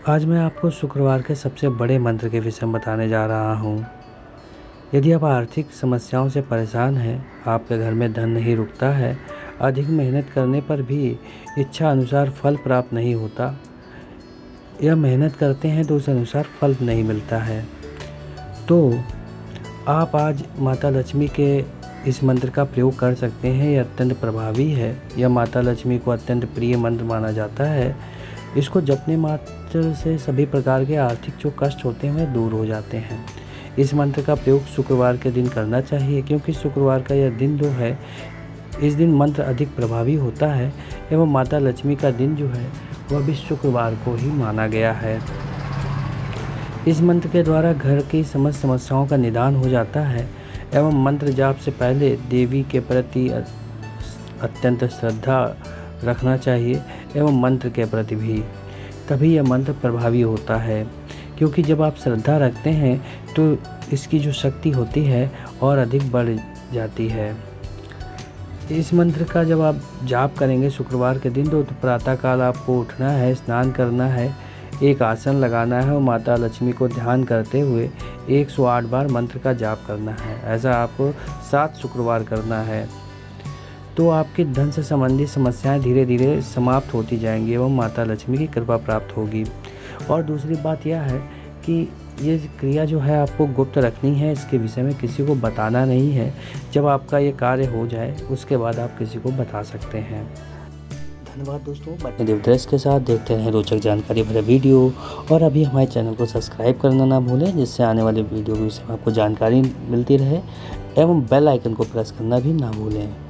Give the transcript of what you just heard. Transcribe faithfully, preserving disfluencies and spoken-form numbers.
आज मैं आपको शुक्रवार के सबसे बड़े मंत्र के विषय में बताने जा रहा हूँ। यदि आप आर्थिक समस्याओं से परेशान हैं, आपके घर में धन नहीं रुकता है, अधिक मेहनत करने पर भी इच्छा अनुसार फल प्राप्त नहीं होता, या मेहनत करते हैं तो उस अनुसार फल नहीं मिलता है, तो आप आज माता लक्ष्मी के इस मंत्र का प्रयोग कर सकते हैं। यह अत्यंत प्रभावी है। यह माता लक्ष्मी को अत्यंत प्रिय मंत्र माना जाता है। इसको जपने मात्र से सभी प्रकार के आर्थिक जो कष्ट होते हैं वे दूर हो जाते हैं। इस मंत्र का प्रयोग शुक्रवार के दिन करना चाहिए, क्योंकि शुक्रवार का यह दिन जो है, इस दिन मंत्र अधिक प्रभावी होता है एवं माता लक्ष्मी का दिन जो है वह भी शुक्रवार को ही माना गया है। इस मंत्र के द्वारा घर की समस्त समस्याओं का निदान हो जाता है एवं मंत्र जाप से पहले देवी के प्रति अत्यंत श्रद्धा रखना चाहिए एवं मंत्र के प्रति भी, तभी यह मंत्र प्रभावी होता है। क्योंकि जब आप श्रद्धा रखते हैं तो इसकी जो शक्ति होती है और अधिक बढ़ जाती है। इस मंत्र का जब आप जाप करेंगे शुक्रवार के दिन, तो प्रातःकाल आपको उठना है, स्नान करना है, एक आसन लगाना है और माता लक्ष्मी को ध्यान करते हुए एक सौ आठ बार मंत्र का जाप करना है। ऐसा आपको सात शुक्रवार करना है, तो आपके धन से संबंधित समस्याएं धीरे धीरे समाप्त होती जाएंगी एवं माता लक्ष्मी की कृपा प्राप्त होगी। और दूसरी बात यह है कि ये क्रिया जो है आपको गुप्त रखनी है, इसके विषय में किसी को बताना नहीं है। जब आपका ये कार्य हो जाए उसके बाद आप किसी को बता सकते हैं। धन्यवाद दोस्तों। अपने देवदर्श के साथ देखते हैं रोचक जानकारी भरे वीडियो, और अभी हमारे चैनल को सब्सक्राइब करना ना भूलें, जिससे आने वाले वीडियो के विषय में आपको जानकारी मिलती रहे, एवं बेल आइकन को प्रेस करना भी ना भूलें।